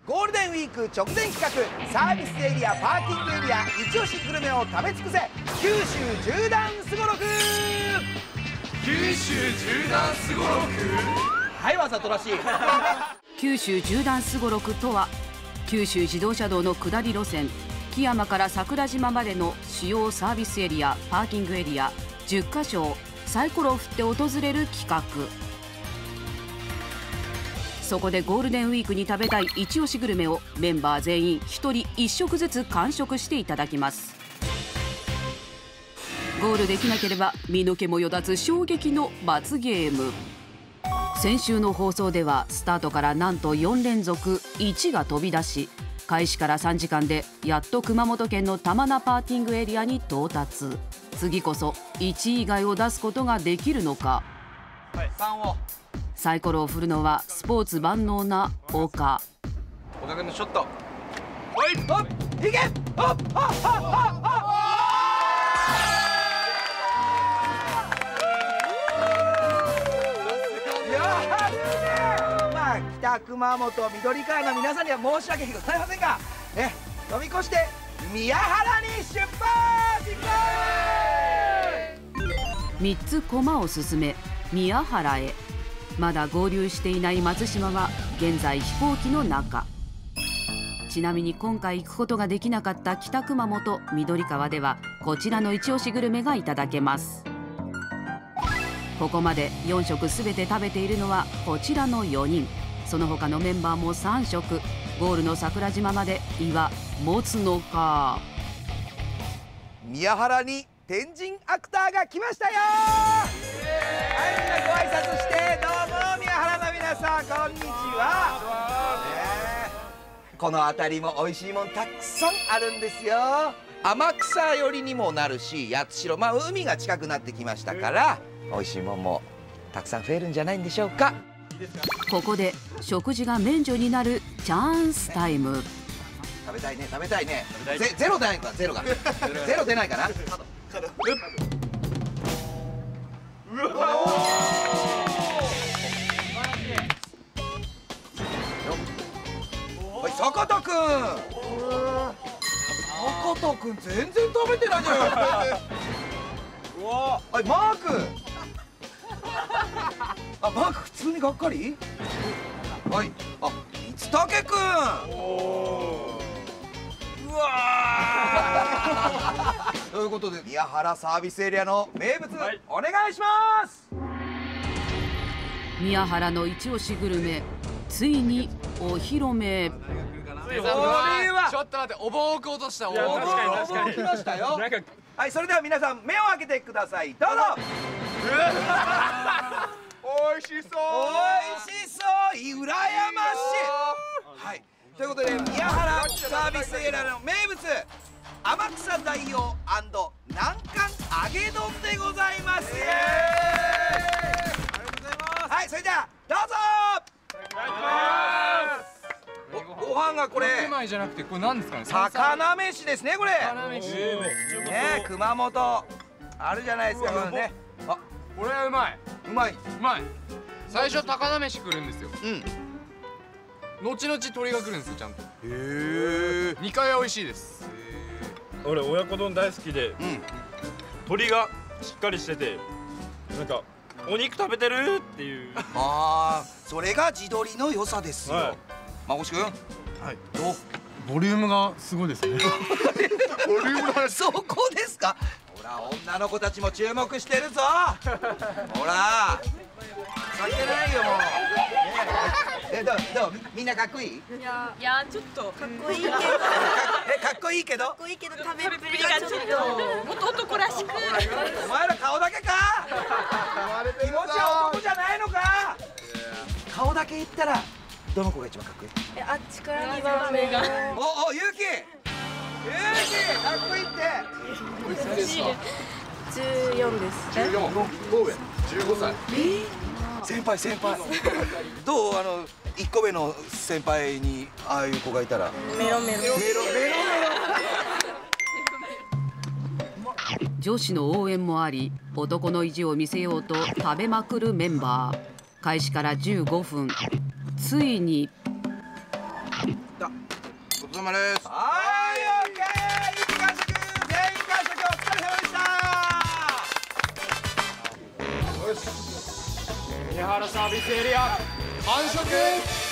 ゴールデンウィーク直前企画、サービスエリア、パーキングエリア、一押しグルメを食べ尽くせ、九州縦断すごろく。 九州縦断すごろく。 はい、わざとらしい。 九州縦断すごろくとは、九州自動車道の下り路線木山から桜島までの主要サービスエリア、パーキングエリア10カ所をサイコロを振って訪れる企画。そこでゴールデンウィークに食べたい一押しグルメをメンバー全員1人1食ずつ完食していただきます。ゴールできなければ身の毛もよだつ衝撃の罰ゲーム。先週の放送ではスタートからなんと4連続1が飛び出し、開始から3時間でやっと熊本県の玉名パーキングエリアに到達。次こそ1位以外を出すことができるのか。 はい、3を。 サイコロを振るのはスポーツ万能な岡。 岡君のショット。 おい、ほっ、いけ、ほっ、ほっ、ほっ、ほっ、ほっ。まあ、北熊本緑川の皆さんには申し訳ございませんが、飛び越して宮原に出発。 3つ駒を進め宮原へ。まだ合流していない松島は現在飛行機の中。ちなみに今回行くことができなかった北熊本緑川ではこちらの一押しグルメがいただけます。ここまで4食すべて食べているのはこちらの4人。その他のメンバーも3食。ゴールの桜島まで胃は持つのか。 宮原に天神アクターが来ましたよ。はい、みんなご挨拶して。どうも宮原の皆さん、こんにちは。この辺りも美味しいもんたくさんあるんですよ。天草寄りにもなるし、八代、まあ海が近くなってきましたから、美味しいもんもたくさん増えるんじゃないんでしょうか。 ここで食事が免除になるチャンスタイム。 食べたいね、食べたいね。ゼロ出ないか、ゼロが。ゼロ出ないかな。うわおい、坂田くん。坂田くん全然食べてないじゃん。はい、マーク。あ、マーク普通にがっかり。はい、あ、光武くん。うわー。ということで宮原サービスエリアの名物、はい、お願いします。 宮原の一押しグルメついにお披露目。 これはちょっと待って、お盆置く落とした。お盆置きましたよ。はい、それでは皆さん目を開けてください。どうぞ。 おいしそう。 おいしそう。羨ましい。はい。ということで宮原サービスエリアの名物天草大王&南関揚げ丼でございます。ありがとうございます。はい、それではどうぞ。ご飯がこれ白米じゃなくてこれ何ですかね。 魚飯ですね、これ。 魚飯ね、 熊本あるじゃないですか。これね、あ、 これはうまい。 うまい。 うまい。最初高菜飯来るんですよ。 うん。 後々鶏が来るんですよ、ちゃんと。 へえ。 2回美味しいです。 俺親子丼大好きで、鶏がしっかりしてて、なんかお肉食べてるっていう。 ああ、それが地鶏の良さですよ。まこしくん、はい、どう？ ボリュームがすごいですね。 ボリュームがそこですか。ほら、女の子たちも注目してるぞ。ほら、避けないよもう。どうみんなかっこいい？ いやちょっとかっこいいけど。 かっこいいけど？ かっこいいけど食べっぷりがちょっともっと男らしく。 お前ら顔だけか？気持ちは男じゃないのか？顔だけ言ったらどの子が一番かっこいい？ あっちから2番目が。 お、ゆうきかっこいいって。 14です。 14。15歳。 先輩。どう、1個目の先輩にああいう子がいたら。 メロメロ。 女子の応援もあり、男の意地を見せようと食べまくるメンバー。開始から15分、ついに。 ごちそうさまです。 はい、オッケー。一気完食、全員完食、お疲れ様でした。 よし、宮原サービスエリア完食。